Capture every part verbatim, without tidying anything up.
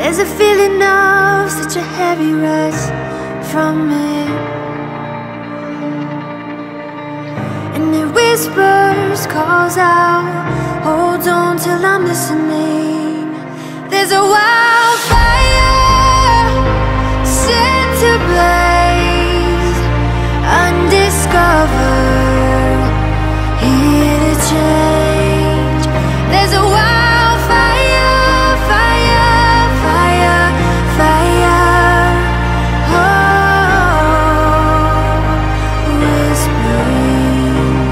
There's a feeling of such a heavy rush from it, and it whispers, calls out, holds on till I'm listening. There's a wildfire set to blaze, undiscovered, here to change. There's a wildfire, fire, fire, fire, oh, whispering.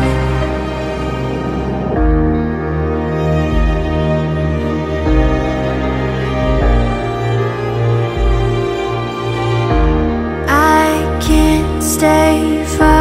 I can't stay far